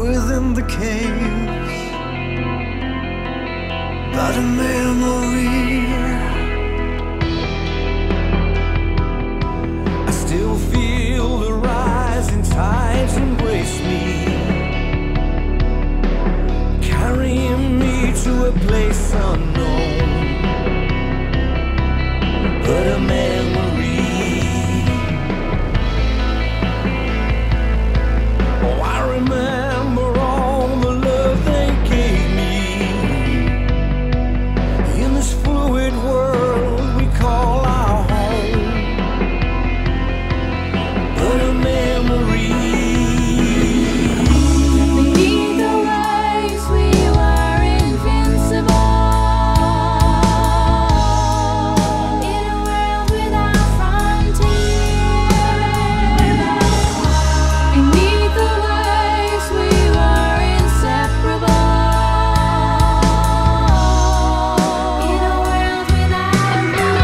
within the caves, but a memory. I still feel the rising tides embrace me, carrying me to a place unknown, but a memory. Oh, I remember all the love they gave me in this fluid world we call our home, but a memory. Beneath the waves we were invincible, in a world without frontiers. Beneath the waves we were inseparable, in a world without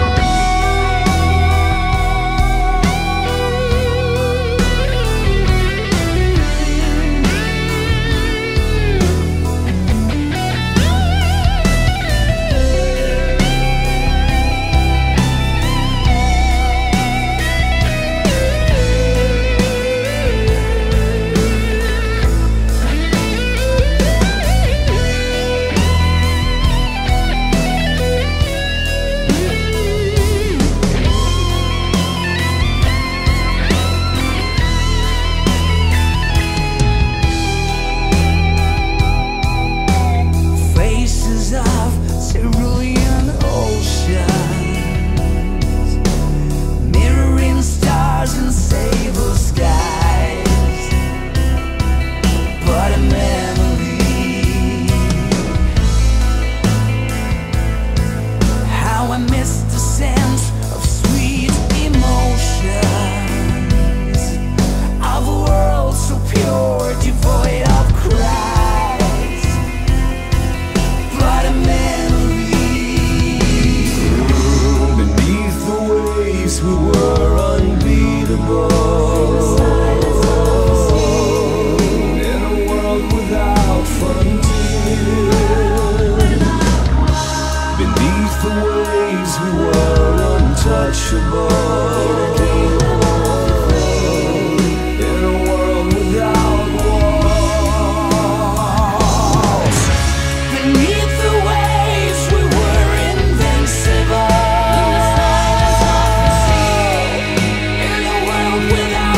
Faces of cerulean oceans, mirroring stars and sable skies, but a memory. How I miss the sense of sweet emotions, of a world so pure, devoid of cries, but a memory. Beneath the waves we were unbeatable, in a world without frontiers. Beneath the waves we were untouchable, in a world without walls. Beneath the waves we were invincible, in a world without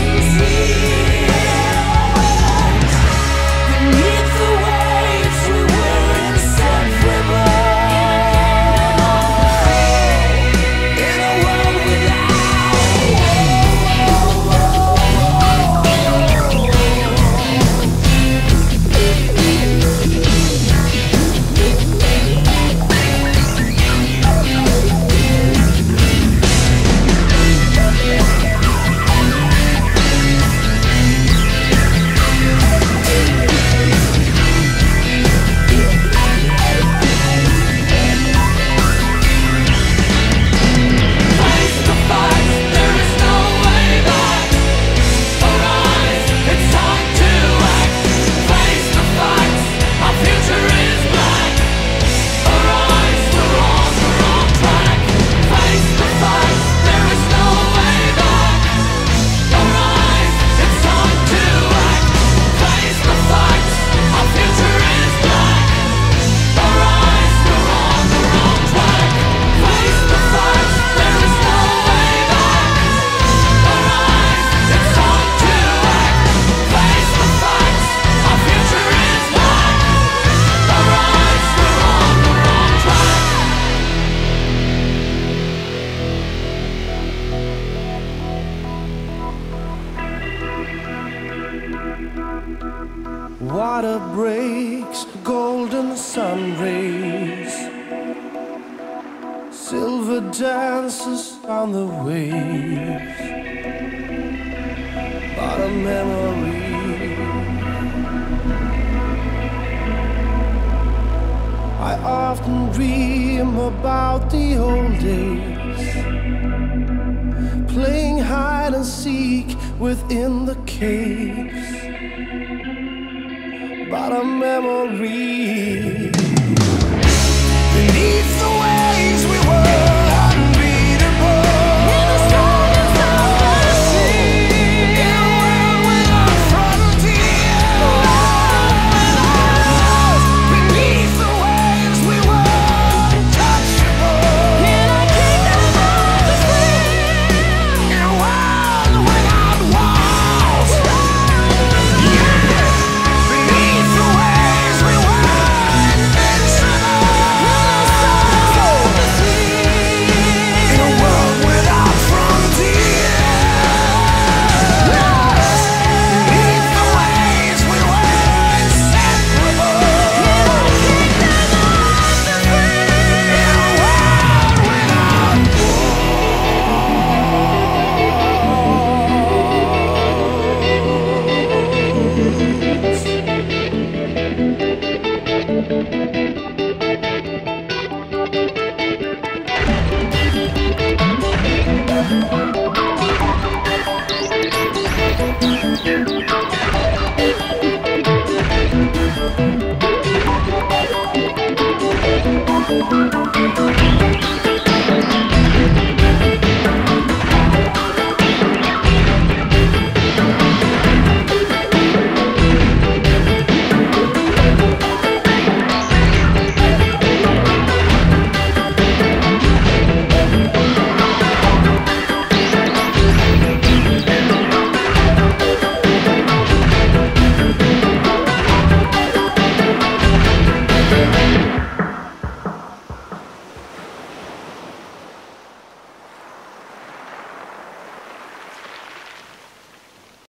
frontiers. Beneath the waves we were inseparable, in a world without water breaks, golden sun rays, silver dances on the waves, but a memory. I often dream about the old days, playing hide and seek within the caves. not a memory. Beneath the waves we were unbeatable. In the stillness of the sea. In a world without frontiers. Beneath the waves we were untouchable. In a kingdom of the sea. In a world without walls. Beneath the waves we were invincible. In a world without frontiers. Beneath the waves we were inseparable. In a world without walls.